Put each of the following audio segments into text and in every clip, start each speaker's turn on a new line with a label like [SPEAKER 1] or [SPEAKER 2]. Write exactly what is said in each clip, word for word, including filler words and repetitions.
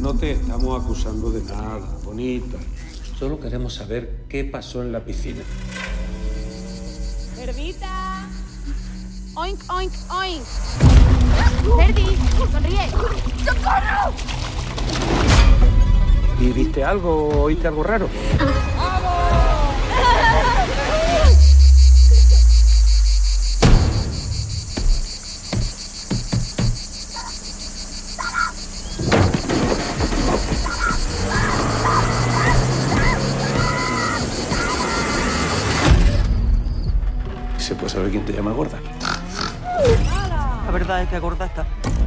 [SPEAKER 1] No te estamos acusando de nada, bonita.
[SPEAKER 2] Solo queremos saber qué pasó en la piscina.
[SPEAKER 3] ¡Cerdita! ¡Oink, oink, oink! ¡Cerdi! ¡Sonríe! ¡Socorro!
[SPEAKER 2] ¿Y viste algo o oíste algo raro? ¿Se puede saber quién te llama gorda?
[SPEAKER 4] La verdad es que gorda está.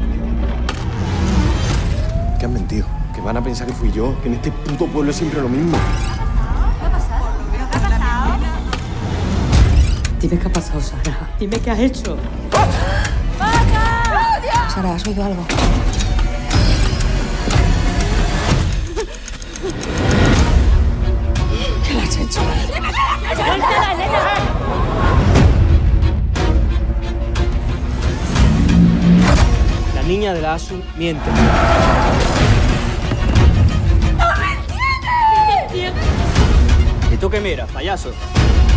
[SPEAKER 5] Que han mentido, que van a pensar que fui yo, que en este puto pueblo es siempre lo mismo.
[SPEAKER 3] ¿Qué ha pasado? ¿Qué ha pasado?
[SPEAKER 6] Dime qué ha pasado, Sara. Dime qué has hecho.
[SPEAKER 3] ¡Vaya!
[SPEAKER 6] Sara, ¿has oído algo? ¿Qué le has hecho?
[SPEAKER 3] ¡Suéltala, Elena!
[SPEAKER 4] La niña de la ASU miente.
[SPEAKER 3] ¡No me entiendes!
[SPEAKER 4] ¿Y tú qué miras, payaso?